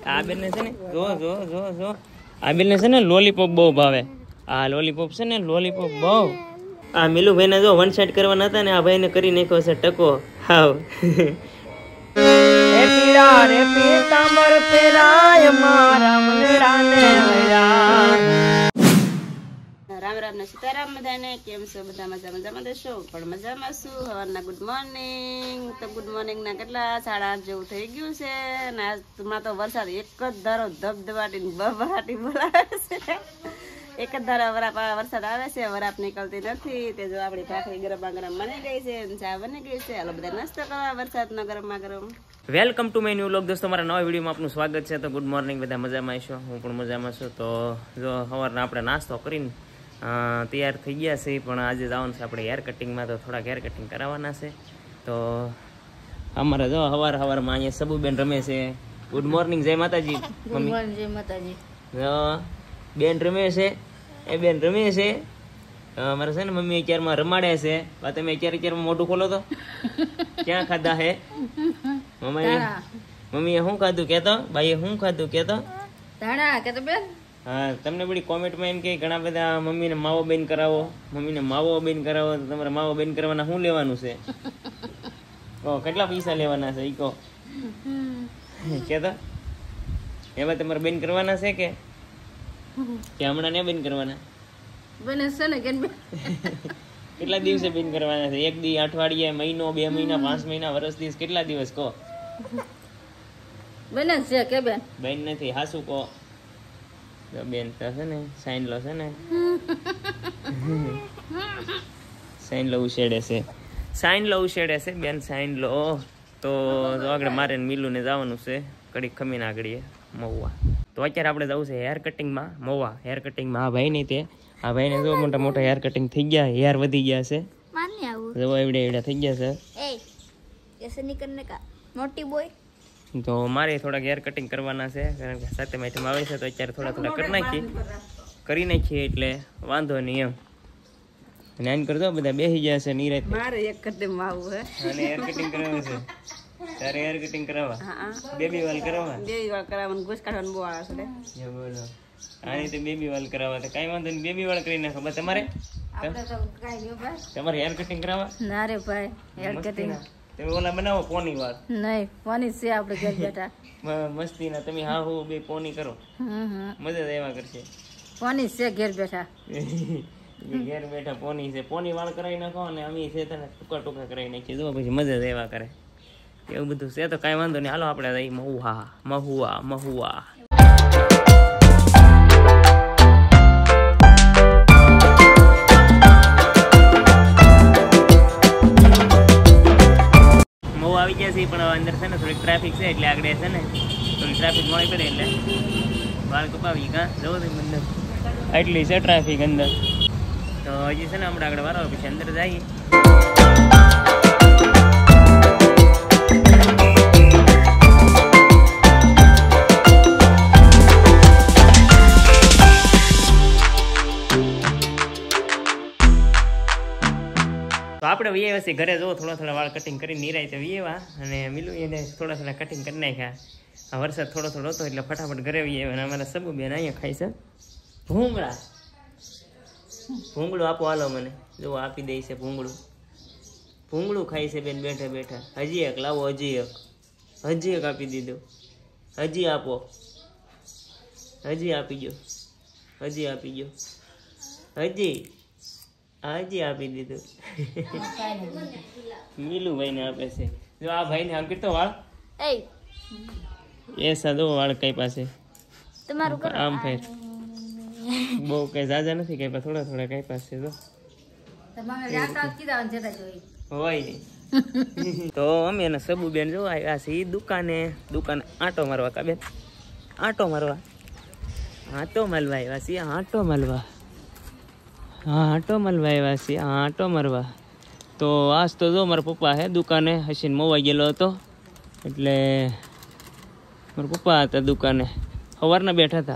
આ બેન ને છે ને જો આ બેન ને છે ને લોલીપોપ બહુ ભાવે. આ લોલીપોપ છે ને લોલીપોપ બહુ. આ મિલુભાઈ ને જો વન સાઈડ કરવાના હતા ને આ ભાઈ ને કરી નાખ્યો છે ટકો. હાવ રે પીતાંબર પેરાય મારા મનરાને રામ રામ ને સીતારામ બધાને. કેમ છો બધા? મજામાં દેશો? પણ મજામાં છું. સવારના ગુડ મોર્નિંગ. તો ગુડ મોર્નિંગ ના કેટલા 8:30 જેવું થઈ ગયું છે અને આજમાં તો વરસાદ એક જ ધારો ધબધબાટી બબડાટી બોલાવે છે. એક જ ધારો વરસાદ આવે છે, વરાપ નીકળતી નથી. તે જો આપણી ભાખરી ગરમા ગરમ બની ગઈ છે, ચા બની ગઈ છે. હાલો બધા નાસ્તો કરવા વરસાદના ગરમા ગરમ. Welcome to my new vlog. દોસ્તો મારા નવા વિડીયોમાં આપનું સ્વાગત છે. તો ગુડ મોર્નિંગ, બધા મજામાં છો? હું પણ મજામાં છું. તો જો સવારના આપણે નાસ્તો કરીને તૈયાર થઈ ગયા છે, પણ આજે જવાનું છે આપણે હેર કટિંગમાં. તો થોડાક હેર કટિંગ કરાવવાના છે. તો અમારે જો સવારમાં અહીંયા સબુબેન રમે છે. ગુડ મોર્નિંગ, જય માતાજી. મમ્મી જય માતાજી. બેન રમે છે, એ બેન રમે છે. અમારે છે ને મમ્મી અત્યારમાં રમાડે છે. તમે અત્યારમાં મોઢું ખોલો તો ક્યાં ખાધા હે મમ્મીએ શું ખાધું કેતો? બાઈએ શું ખાધું કેતો? હા, તમને બધી કોમેન્ટમાં એમ કે ઘણા બધા મમ્મીને માવો બેન કરાવો, મમ્મીને માવો બેન કરાવો. તો તમારે માવો બેન કરવાના શું લેવાનું છે? કેટલા પૈસા લેવાના છે ઈ કહો કેતો? એમાં તમારે બેન કરવાના છે કે હમણાં ને બેન કરવાના? કેટલા દિવસે બેન કરવાના છે? એક દી, અઠવાડિયે, મહિનો, 2 મહિના, 5 મહિના, વર્ષ દિવસ, કેટલા દિવસ કહો? બેન નથી, હાસુ કહો. બેન તો છે ને સાઈન લો છે ને સાઈન લો ઉછેડે છે, સાઈન લો ઉછેડે છે બેન, સાઈન લો. તો આગળ મારે મિલુને જવાનું છે કડીક ખમીને આગળ મહુવા. તો અત્યારે આપણે જવું છે હેર કટિંગમાં મહુવા. હેર કટિંગમાં આ ભાઈ નહીં તે આ ભાઈને જો મોટા મોટા હેર કટિંગ થઈ ગયા, હેર વધી ગયા છે. જો એવડે થઈ ગયા છે. તો મારે થોડાક હેર કટિંગ કરવાના છે, કારણ કે સાથે માઠમ આવે છે. તો અત્યારે થોડા કરી નાખીએ એટલે વાંધો નહીં એમ. અને આન કરજો બધા બેસી ગયા છે નીરજ. મારે એક કટિંગ આવું હે અને હેર કટિંગ કરાવવું છે. તારે હેર કટિંગ કરાવવા? બેબી વાલ કરાવવા? બેબી વાલ કરાવવાનું ગોસ કાઢવાનું બહુ આવે છે. જો બોલો આની તો બેબી વાલ કરાવવા. તો કાઈ વાંધો નહીં, બેબી વાલ કરી નાખો. બસ તમારે તમારે હેર કટિંગ કરાવવા? ના રે ભાઈ, હેર કટિંગ તમે ઓલા બનાવો પોની વાળ. નહીં, પોની છે આપણે ઘર બેઠા મસ્તી ના. તમે હા હું બે પોની કરો, મજા એવા કરશે. પોની છે ઘેર બેઠા ઘેર બેઠા પોની છે. પોની વાળ કરાવી નાખો અને અમે છે તને ટૂંકા કરાવી નાખીએ. જો પછી મજા એવા કરે. એવું બધું છે. તો કાંઈ વાંધો નહીં, હાલો આપણે જઈએ મહુવા. મહુવા આવી ગયા છે, પણ અંદર છે ને થોડીક ટ્રાફિક છે એટલે આગળ છે ને થોડી ટ્રાફિક મળી પડે એટલે વાળ કપાવી કાં જવું હતું અંદર. એટલી છે ટ્રાફિક અંદર. તો હજી છે ને હમણાં આગળ વાળો પછી અંદર જઈએ. તો આપણે વીએવા છીએ ઘરે. જો થોડા વાળ કટિંગ કરીને નિરાય તો વીએવા. અને મિલું એને થોડા કટિંગ કરી નાખ્યા. આ વરસાદ થોડો હતો એટલે ફટાફટ ઘરે વીએવા. અને અમારા સબુ બેન અહીંયા ખાય છે ભૂંગળું આપો હાલો મને. જો આપી દે છે ભૂંગળું ખાય છે બેન બેઠા બેઠા. હજી એક લાવો, હજી એક આપી દીધું. હજી આપો, હજી આપી ગયો, હજી આપી દીધું. મિલુભાઈ ને આપે છે. જો આ ભાઈ ને આમ કેટલો વાળ એ સાદો વાળ કઈ પાસે આમ ફેર બહુ કઈ જાજા નથી કઈ પાસે, થોડા કઈ પાસે જો હોય નહીં. તો અમે એના સબુ બેન જો આવ્યા છે એ દુકાને આંટો મારવા. કા બેન આંટો મારવા આવ્યા છે. આંટો મારવા. તો આજ તો જો મારા પપ્પા હે દુકાને હસીને મોવાઈ ગયેલો હતો. એટલે મારા પપ્પા હતા દુકાને. સવારના બેઠા હતા.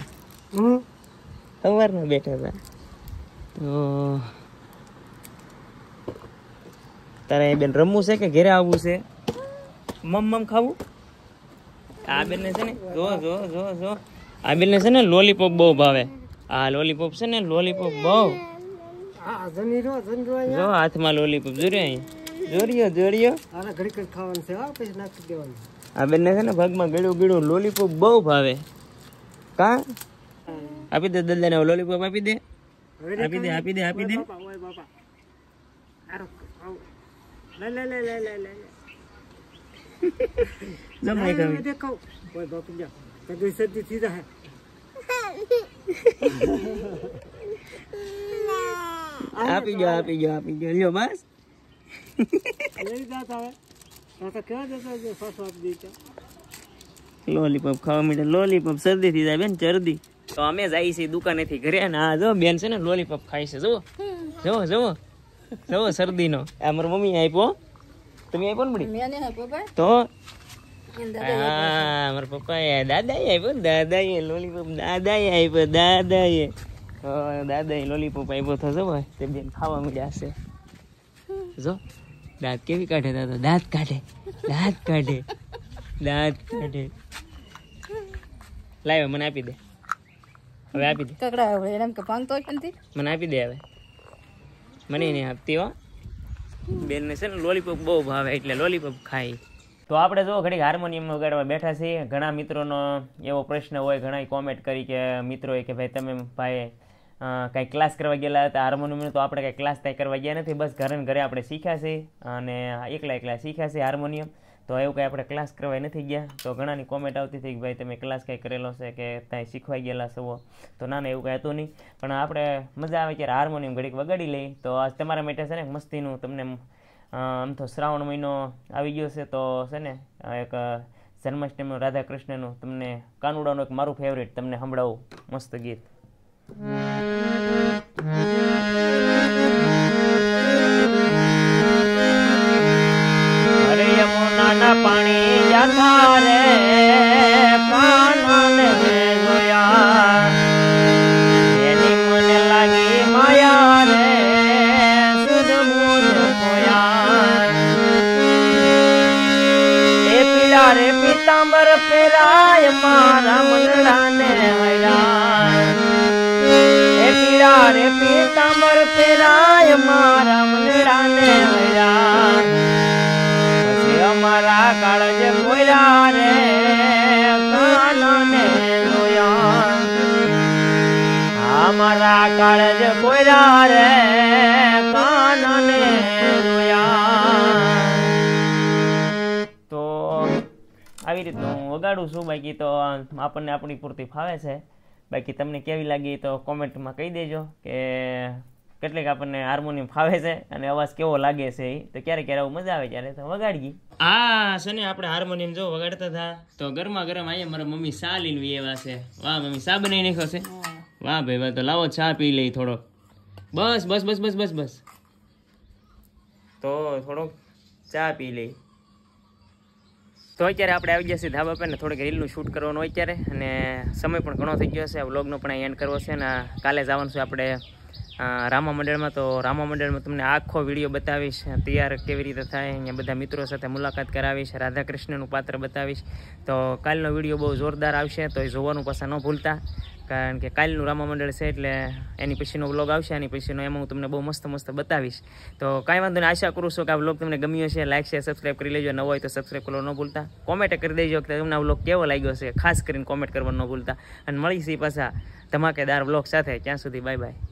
તો તારે બેન રમવું છે કે ઘેરે આવવું છે? મમ ખાવું? આ બેનને છે ને જો આ બેનને છે ને લોલીપોપ બહુ ભાવે. આ લોલીપોપ છે ને લોલીપોપ બહુ. જો હાથમાં લોલીપોપ જોરિયો. આ બેનને છે ને ભાગમાં ગળ્યું લોલીપોપ બહુ ભાવે. કા આપી દે દાદાને લોલીપોપ આપી દે. આપી ગયો લ્યો બસ. લોલીપોપ ખાવા માંડે. લોલીપોપ શરદી થઈ જાય બેન, ચરદી. તો અમે જઈએ છીએ દુકાનેથી ઘરે ને આ જો બેન છે ને લોલીપોપ ખાય છે. જુઓ શરદી નો. આ મારી મમ્મી આપ્યો. તમે આપ્યો ને બડી તો મારા પપ્પા દાદા આપ્યો. દાદાએ લોલીપોપ દાદાએ લોલીપોપ આપ્યો તો જો તે બેન ખાવા મળ્યા છે. જો દાંત કેવી કાઢે દાદા. દાંત કાઢે. લાવ્યો મને આપી દે. હવે આપી દે. મને આપી દે હવે. મને નહીં આપતી હો. બેનને છે ને લોલીપોપ બહુ ભાવે એટલે લોલીપોપ ખાય. તો આપણે જો ઘડીક હાર્મોનિયમ વગાડવા બેઠા છીએ. ઘણા મિત્રોનો એવો પ્રશ્ન હોય, ઘણા કોમેન્ટ કરી કે મિત્રોએ કે ભાઈ તમે કાંઈ ક્લાસ કરવા ગયેલા હતા હાર્મોનિયમનો. તો આપણે કાંઈ ક્લાસ કાંઈ કરવા ગયા નથી. બસ ઘરે આપણે શીખ્યા છે અને એકલા શીખ્યા છે હાર્મોનિયમ. તો એવું કંઈ આપણે ક્લાસ કરવા નથી ગયા. તો ઘણાની કોમેન્ટ આવતી હતી કે ભાઈ તમે ક્લાસ કંઈ કરેલો છે કે ત્યાં શીખવાઈ ગયેલા છો. તો ના એવું કંઈ હતું નહીં. પણ આપણે મજા આવે ત્યારે હાર્મોનિયમ ઘડીક વગાડી લઈ. તો આજ તમારા માટે છે ને મસ્તીનું તમને આમ તો શ્રાવણ મહિનો આવી ગયો છે તો છે ને એક જન્માષ્ટમીનું રાધા કૃષ્ણનું તમને કાનુડાનું એક મારું ફેવરેટ તમને સંભળાવું મસ્ત ગીત. અરે યમુનાના પાણી જાતા રે કાનાને જોયા એની મને લાગી માયા રે સુધ મુજ ખોયા એ પીડા રે પીતાંબર પેરાય મારા મંગળાને હૈયા એ પીડા રે પીતાંબર પેરાય મારા મંગળાને હૈયા પછી અમારા કાળજ કોયરા રે કાનાને જોયા અમારા કાળજ કોયરા રે કાનાને જોયા. તો આવી રીતનું હું વગાડું છું. બાકી તો આપણને આપણી પૂરતી ફાવે છે. બાકી તમને કેવી લાગી તો કોમેન્ટમાં કહી દેજો કે કેટલીક આપણને હાર્મોનિયમ ફાવે છે અને અવાજ કેવો લાગે છે. તો ક્યારે આવું મજા આવે ત્યારે તો વગાડીએ. આ છે ને આપણે હાર્મોનિયમ જો વગાડતા હતા તો ગરમા ગરમ અહીંયા મારા મમ્મી ચા લઈને એવા છે. વાહ મમ્મી ચા બનાવી નાખ્યો છે. વાહ ભાઈ વાહ. તો લાવો ચા પી લઈ થોડોક. બસ તો થોડોક ચા પી લઈ. તો અત્યારે આપણે આવી ગયા છીએ ધાબા પર ને થોડીક રીલનું શૂટ કરવાનું હોય અત્યારે. અને સમય પણ ઘણો થઈ ગયો છે. આ વ્લોગનો પણ એન્ડ કરવો છે. અને કાલે જવાનું છે આપણે રામા મંડળમાં. તો રામા મંડળમાં તમને આખો વિડીયો બતાવીશ. તૈયાર કેવી રીતે થાય, અહીંયા બધા મિત્રો સાથે મુલાકાત કરાવીશ, રાધા કૃષ્ણનું પાત્ર બતાવીશ. તો કાલનો વિડીયો બહુ જોરદાર આવશે. તો એ જોવાનું પાછા ન ભૂલતા. કારણ કે કાલનું રામા મંડળ છે એટલે એની પછીનો વ્લોગ આવશે. એની પછીનો એમાં હું તમને બહુ મસ્ત બતાવીશ. તો કાંઈ વાંધો નહીં. આશા કરું છું કે આ વ્લોગ તમને ગમ્યો છે. લાઈક શેર સબસ્ક્રાઈબ કરી લેજો. ન હોય તો સબસ્ક્રાઈબ કરવાનું ન ભૂલતા. કોમેન્ટ કરી દેજો કે તમને આ વ્લોગ કેવો લાગ્યો છે. ખાસ કરીને કોમેન્ટ કરવાનું ન ભૂલતા. અને મળીશું પાછા ધમાકેદાર વ્લોગ સાથે. ત્યાં સુધી બાય બાય.